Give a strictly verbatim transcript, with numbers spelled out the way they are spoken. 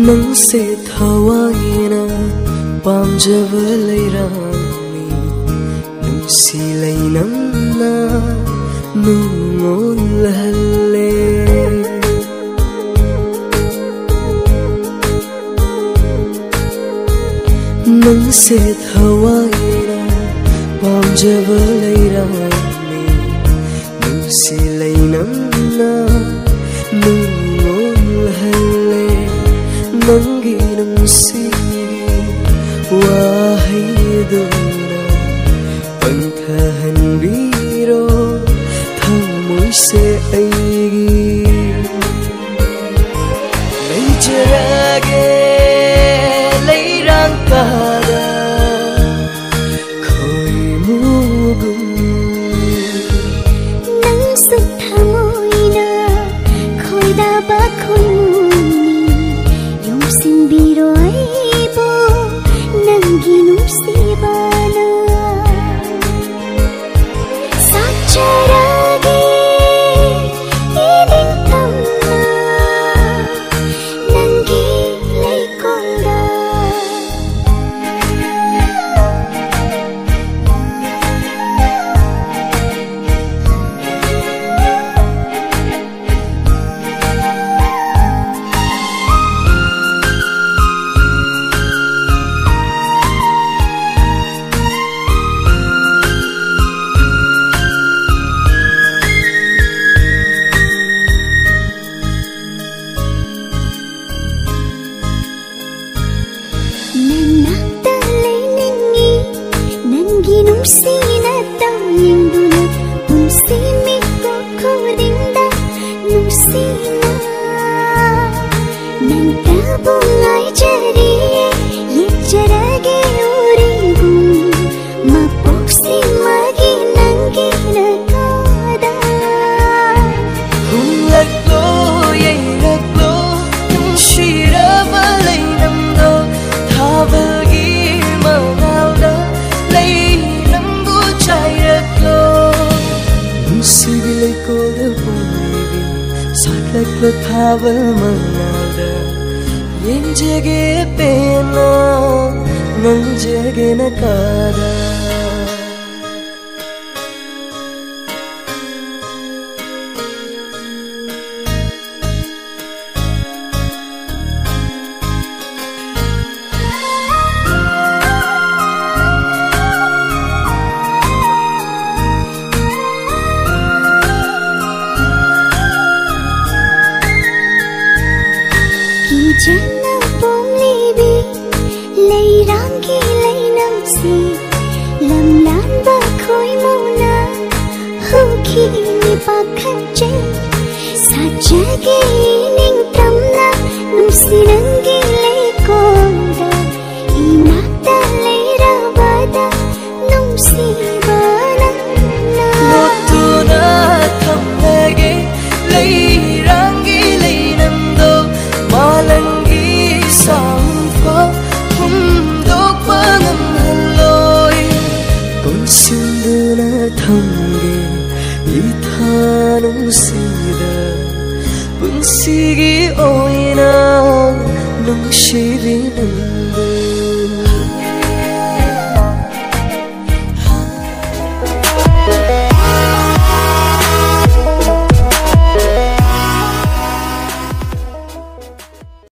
nangse thawaina pamjaba leirami nungsi leinamna nungolhalle nangse thawaina pamjaba leirami nungsi leinamna nungolhalle nangi nungsigi wahayduna pangthahanbiro thamoyse aigi leijarage leirang kada khoimugum nangsu thamoyna khoidaba khoimuni yumsinbiro aibo nangi nungsibana sacharage idintamna nangi leikonda nungsina tawinduna punsimiko kodinda nungsina nangtabungay jariye yejarage urigu mapoksi magi nangina kada hunglaglo yayraglo nungshiraba leinamdo thabagi mangalda leinambu chayraglo nungsibilay koda ponibi satlaglo thabal mangalda yenjage pena nangjage nakada jana pomlibi leirangi leinamsi lamlan ba khoi mona hoki ni pakhache sajage ning tamna nusinangi leikonda inakta leirabada nusibana lotuna thamlage leirangi leinamdo malangi sampa humdok pangamhaloi konsinduna thamge ithanung sida punsigi oina nungshiri